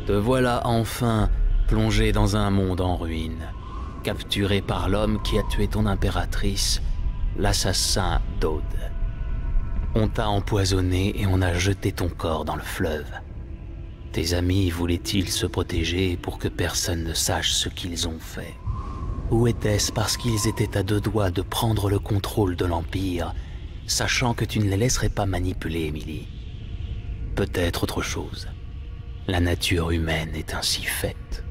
Te voilà enfin plongé dans un monde en ruine, capturé par l'homme qui a tué ton impératrice, l'assassin d'Aude. On t'a empoisonné et on a jeté ton corps dans le fleuve. Tes amis voulaient-ils se protéger pour que personne ne sache ce qu'ils ont fait? Ou était-ce parce qu'ils étaient à deux doigts de prendre le contrôle de l'Empire, sachant que tu ne les laisserais pas manipuler, Emily? Peut-être autre chose. La nature humaine est ainsi faite.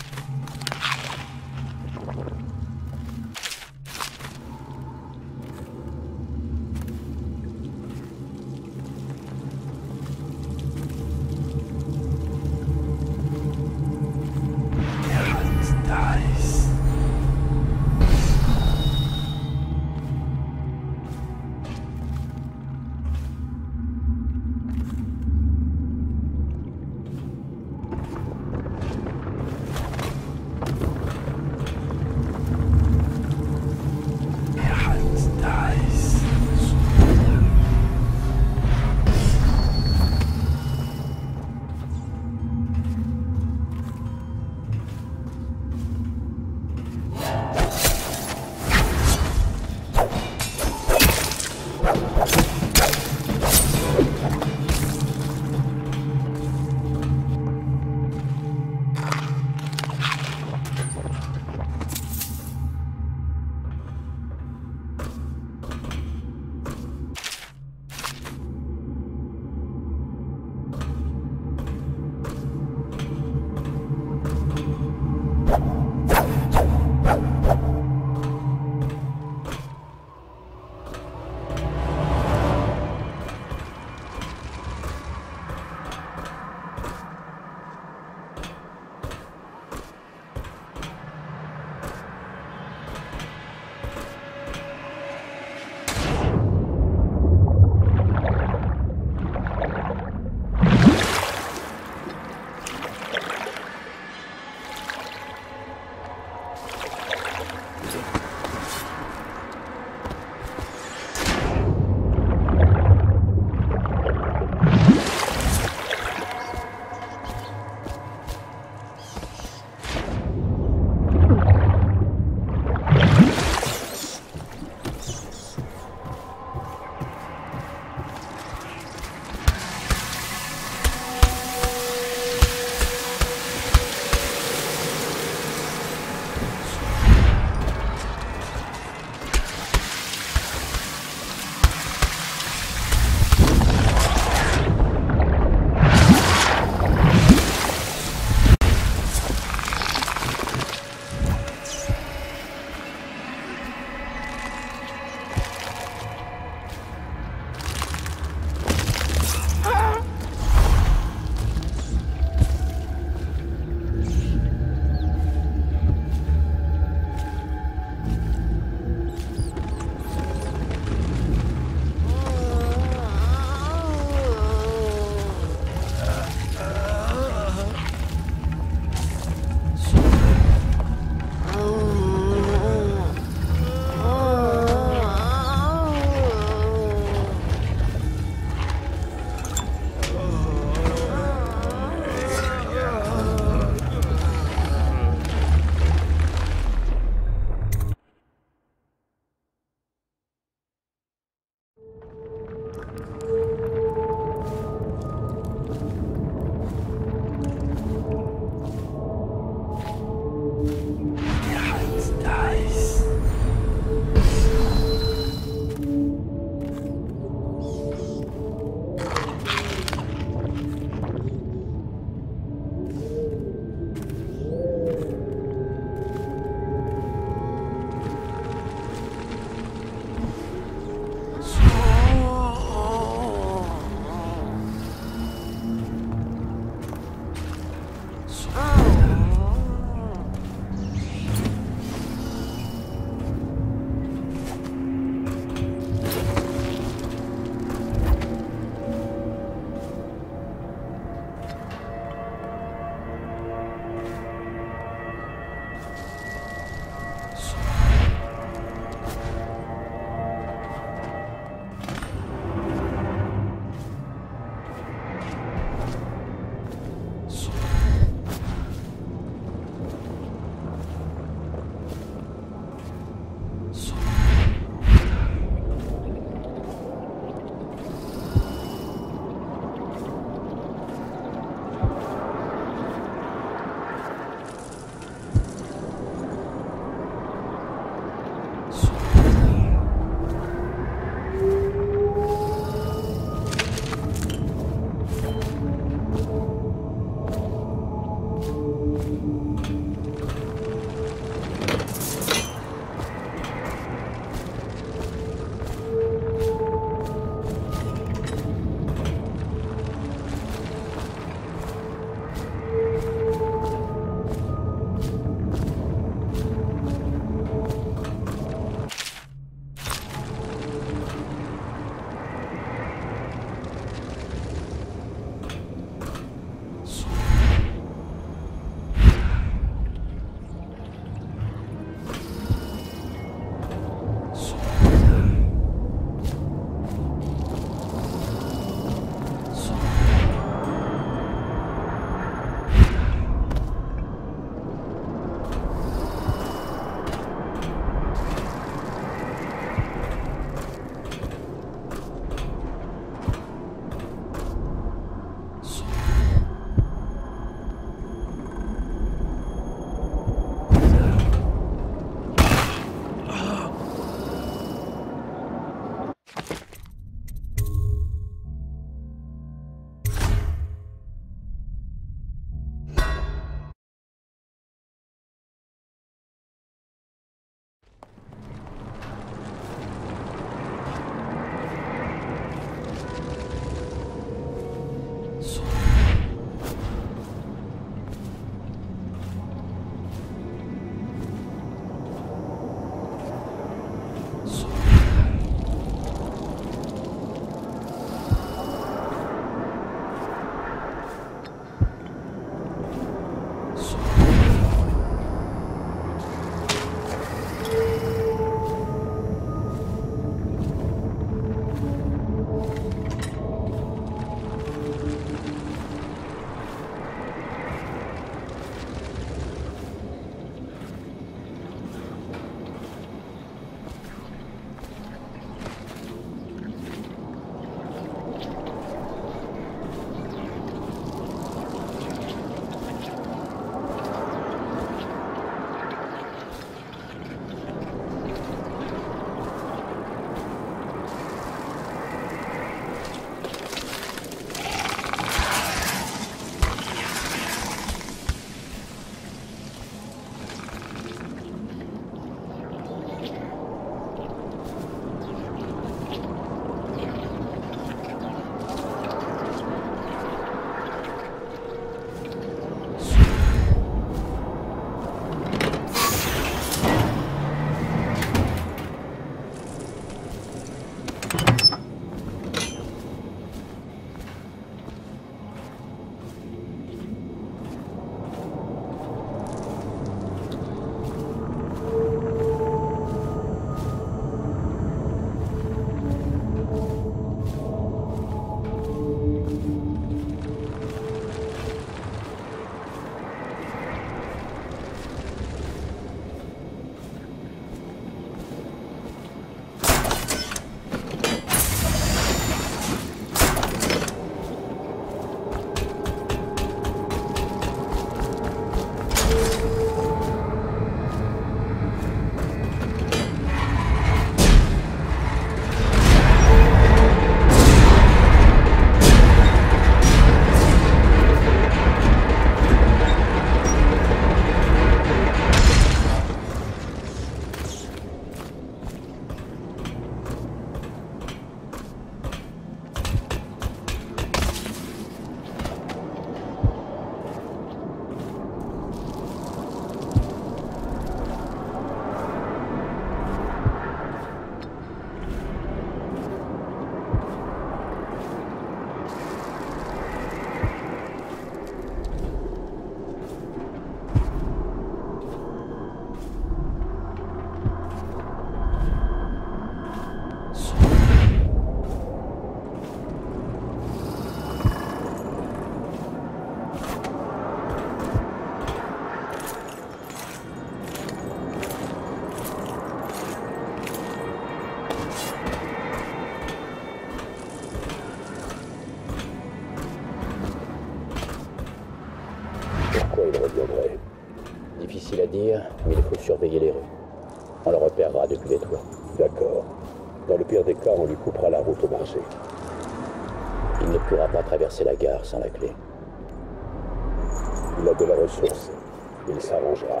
dire, mais il faut surveiller les rues. On le repérera depuis les toits. D'accord. Dans le pire des cas, on lui coupera la route au marché. Il ne pourra pas traverser la gare sans la clé. Il a de la ressource. Il s'arrangera.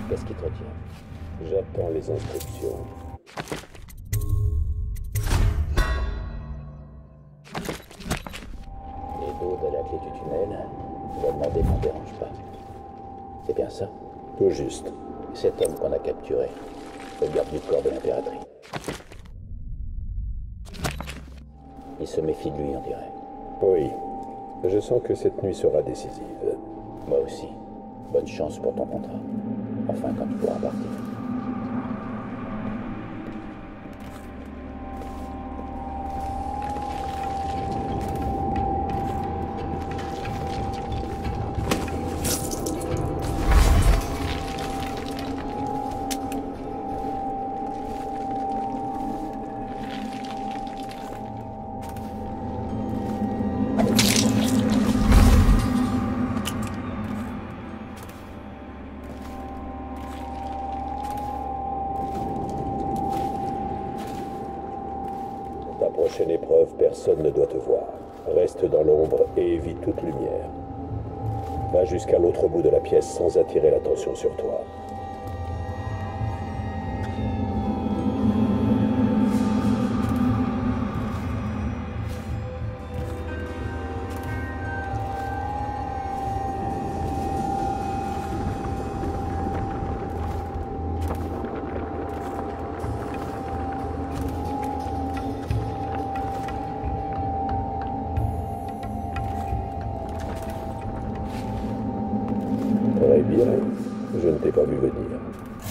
Qu'est-ce qui te retient? J'attends les instructions. Et Dode à la clé du tunnel, il a demandé qu'on ne dérange pas. C'est bien ça? Tout juste. Cet homme qu'on a capturé, le garde du corps de l'impératrice. Il se méfie de lui, on dirait. Oui. Je sens que cette nuit sera décisive. Moi aussi. Bonne chance pour ton contrat. Enfin, quand tu pourras partir. Ta prochaine épreuve, personne ne doit te voir. Reste dans l'ombre et évite toute lumière. Va jusqu'à l'autre bout de la pièce sans attirer l'attention sur toi. Très bien, je ne t'ai pas vu venir.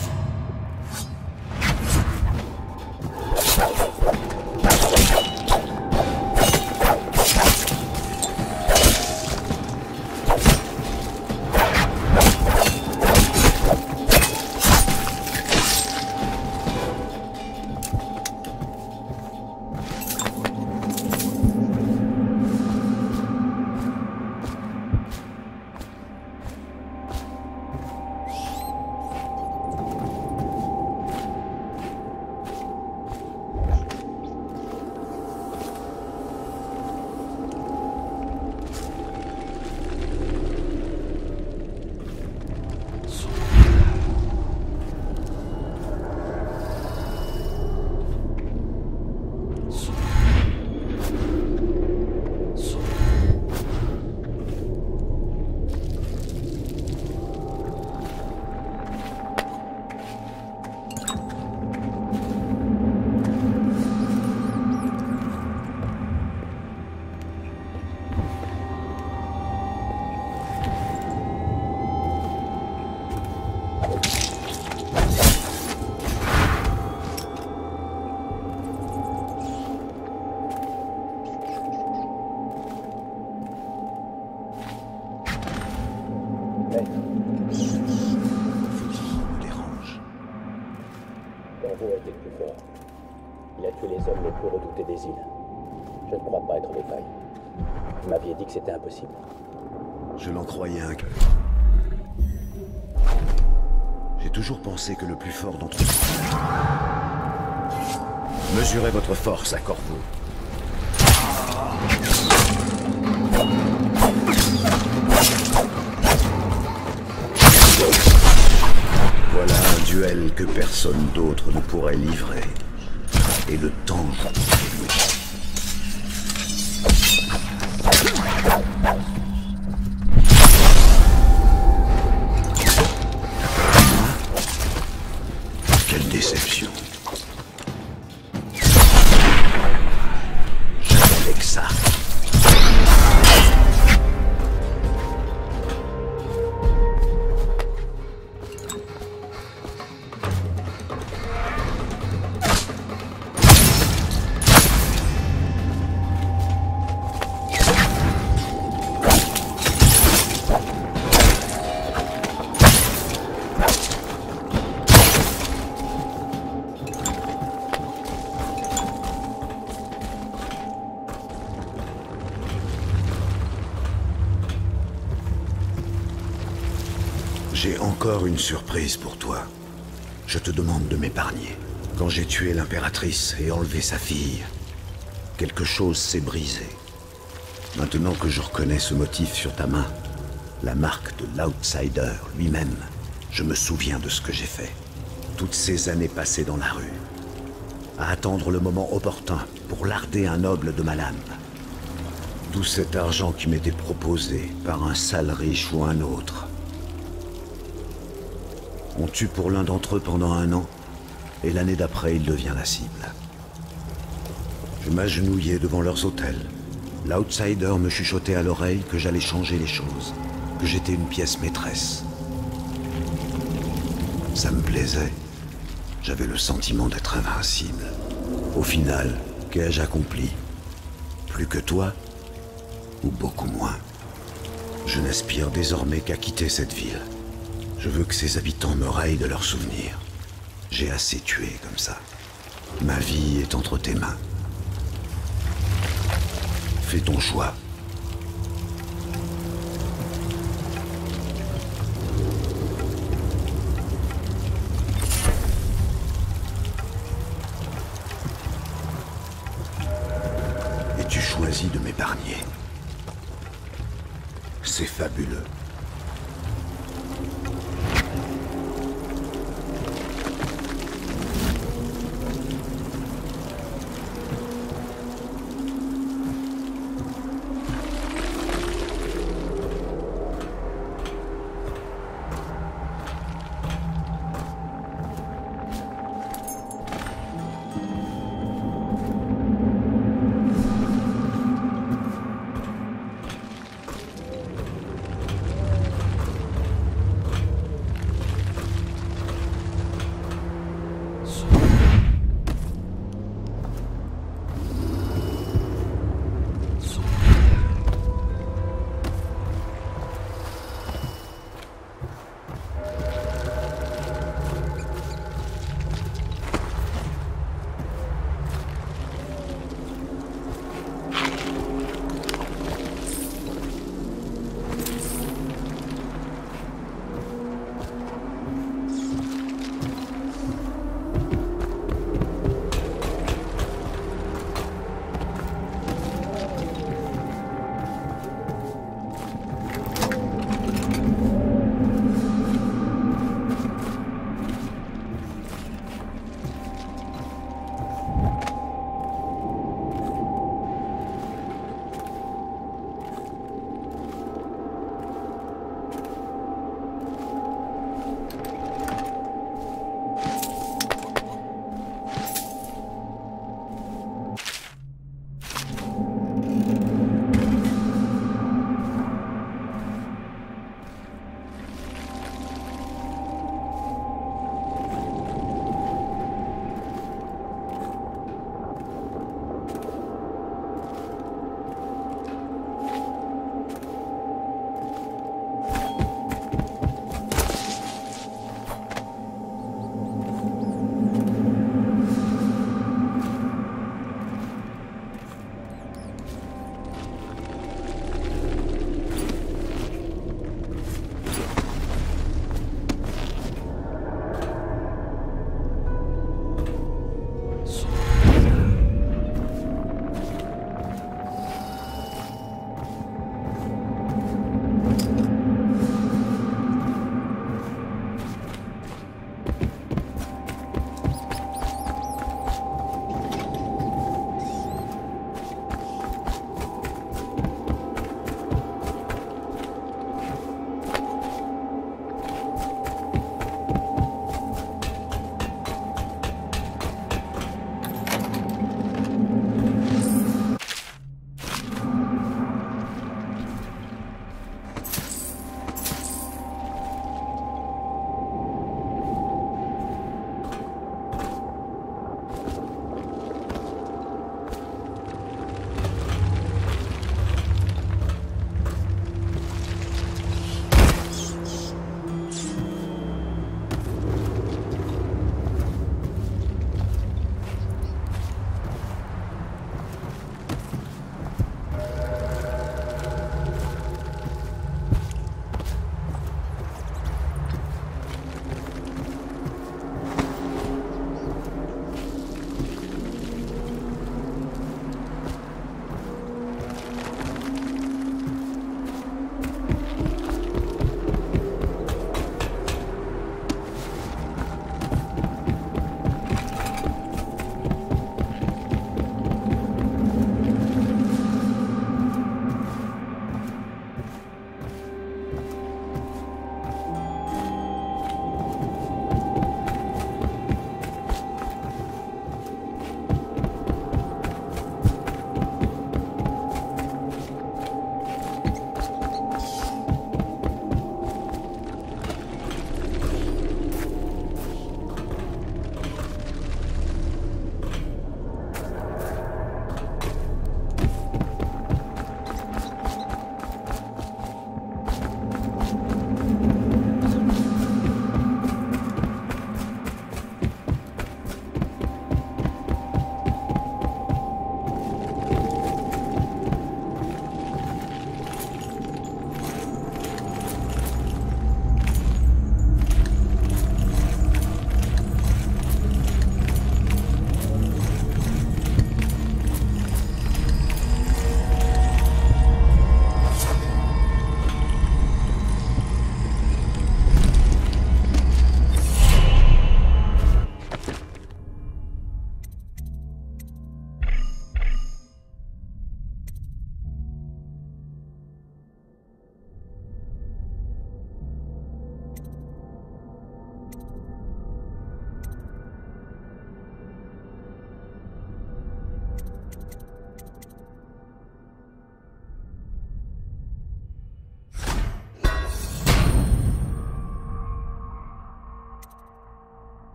Corvo a été le plus fort. Il a tué les hommes les plus redoutés des îles. Je ne crois pas être de taille. Vous m'aviez dit que c'était impossible. Je l'en croyais un peu. J'ai toujours pensé que le plus fort d'entre vous... Mesurez votre force à Corvo. Voilà un duel que personne d'autre ne pourrait livrer. Et le temps joue pour lui. Quelle déception. J'attendais que ça. J'ai encore une surprise pour toi. Je te demande de m'épargner. Quand j'ai tué l'impératrice et enlevé sa fille, quelque chose s'est brisé. Maintenant que je reconnais ce motif sur ta main, la marque de l'Outsider lui-même, Je me souviens de ce que j'ai fait. Toutes ces années passées dans la rue, à attendre le moment opportun pour larder un noble de ma lame. D'où cet argent qui m'était proposé par un sale riche ou un autre. On tue pour l'un d'entre eux pendant 1 an, et l'année d'après, il devient la cible. Je m'agenouillais devant leurs hôtels. L'outsider me chuchotait à l'oreille que j'allais changer les choses, que j'étais une pièce maîtresse. Ça me plaisait. J'avais le sentiment d'être invincible. Au final, qu'ai-je accompli? Plus que toi? Ou beaucoup moins? Je n'aspire désormais qu'à quitter cette ville. Je veux que ses habitants me rayent de leurs souvenirs. J'ai assez tué comme ça. Ma vie est entre tes mains. Fais ton choix. Et tu choisis de m'épargner. C'est fabuleux.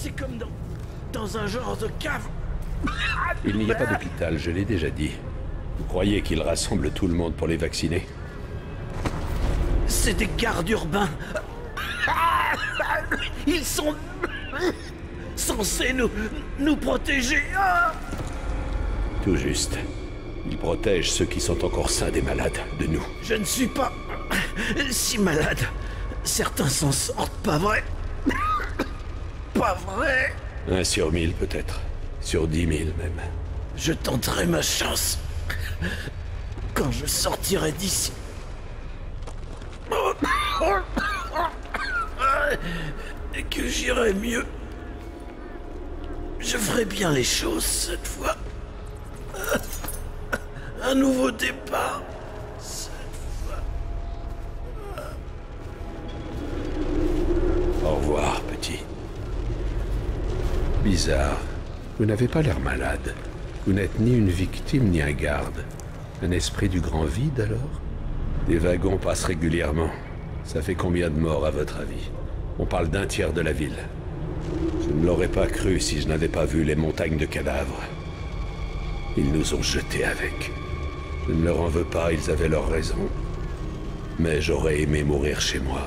C'est comme dans un genre de cave. Il n'y a pas d'hôpital, je l'ai déjà dit. Vous croyez qu'ils rassemblent tout le monde pour les vacciner? C'est des gardes urbains. Ils sont censés nous protéger. Tout juste. Ils protègent ceux qui sont encore sains des malades, de nous. Je ne suis pas si malade. Certains s'en sortent, pas vrai? Pas vrai? 1 sur 1000 peut-être. Sur 10 000 même. Je tenterai ma chance quand je sortirai d'ici. Et que j'irai mieux. Je ferai bien les choses cette fois. Un nouveau départ. Au revoir, petit. Bizarre. Vous n'avez pas l'air malade. Vous n'êtes ni une victime ni un garde. Un esprit du grand vide, alors? Des wagons passent régulièrement. Ça fait combien de morts, à votre avis? On parle d'un tiers de la ville. Je ne l'aurais pas cru si je n'avais pas vu les montagnes de cadavres. Ils nous ont jetés avec. Je ne leur en veux pas, ils avaient leur raison. Mais j'aurais aimé mourir chez moi.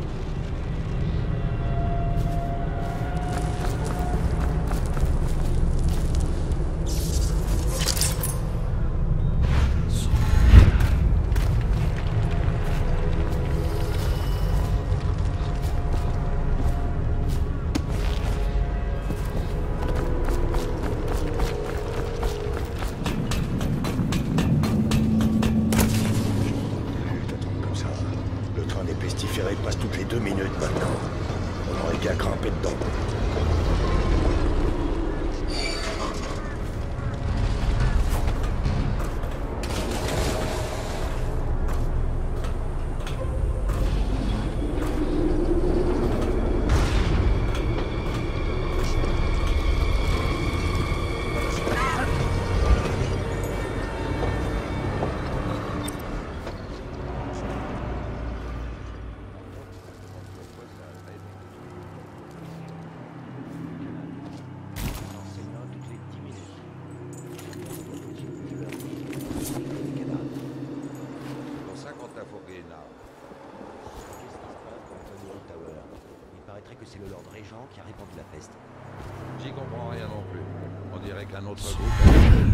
Passe toutes les 2 minutes maintenant. On aurait qu'à grimper dedans. Que c'est le Lord Régent qui a répandu la peste. J'y comprends rien non plus. On dirait qu'un autre groupe...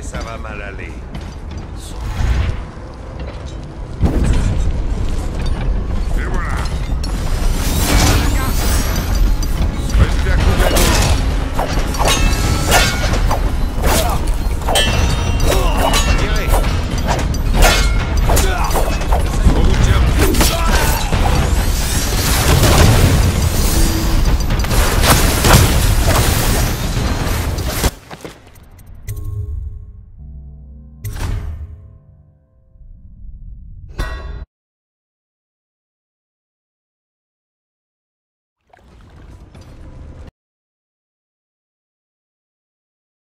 ça va mal aller.